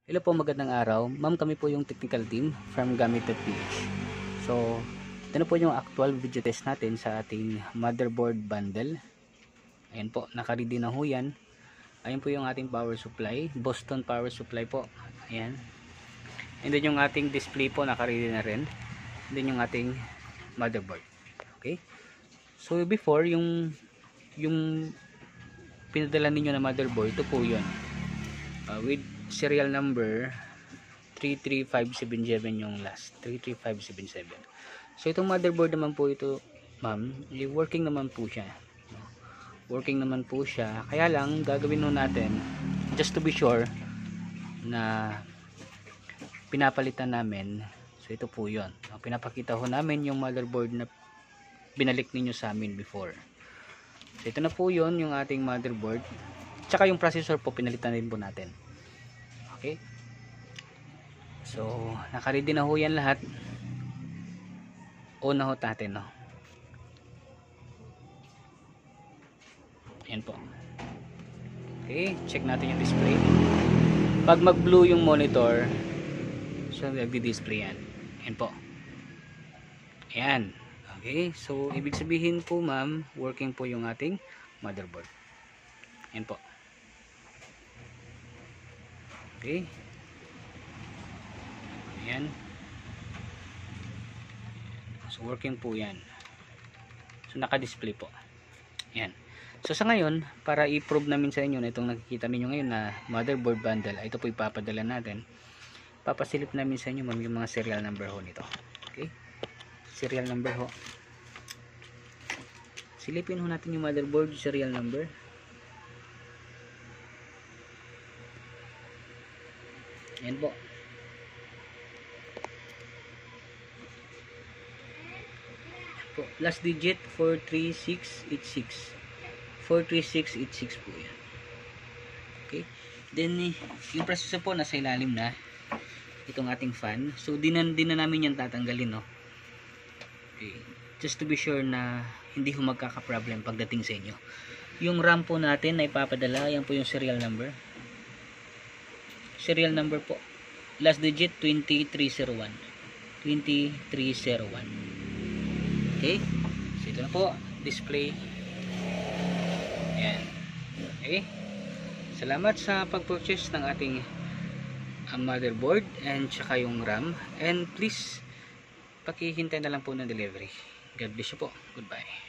Hello po, magandang araw. Ma'am, kami po yung technical team from Gamit.ph. So, ito na po yung actual video test natin sa ating motherboard bundle. Ayan po, naka-ready na ho yan. Ayan po yung ating power supply, Boston power supply po. Ayan. And then yung ating display po, naka-ready na rin. And then yung ating motherboard. Okay? So, before, yung pinadala ninyo na motherboard, ito po yun. With serial number 33577 yung last 33577. So itong motherboard naman po ito, ma'am, working naman po siya, kaya lang gagawin nun natin just to be sure na pinapalitan namin. So ito po yun, pinapakita ho namin yung motherboard na binalik ninyo sa amin before. So ito na po yun, yung ating motherboard, tsaka yung processor po pinalitan din po natin. Okay, so naka-ready na ho yan lahat. On na ho natin, no? Ayan po. Okay, check natin yung display. Pag mag-blue yung monitor, so nagdi-display yan. Ayan po. Ayan. Okay, so ibig sabihin po, ma'am, working po yung ating motherboard. Ayan po. Okay. Ayan. So working po yan. So naka-display po. Ayan. So sa ngayon, para i-prove namin sa inyo na itong nakikita ninyo ngayon na motherboard bundle, ito po ipapadala natin. Papasilip namin sa inyo, ma'am, yung mga serial number ho nito. Okay? Serial number ho. Silipin ho natin yung motherboard serial number. Ayan po. Last digit 43686. 43686 po yan. Okay. Then yung processor po nasa ilalim na itong ating fan. So di na namin yan tatanggalin, no. Okay. Just to be sure na hindi ho magkaka-problem pagdating sa inyo. Yung RAM po natin na ipapadala, yan po yung serial number. Serial number po, last digit 2301. 2301. Okay, so ito na po display. Ayan. Okay, salamat sa pag-purchase ng ating motherboard and tsaka yung RAM, and please pakihintay na lang po ng delivery. God bless you po. Goodbye.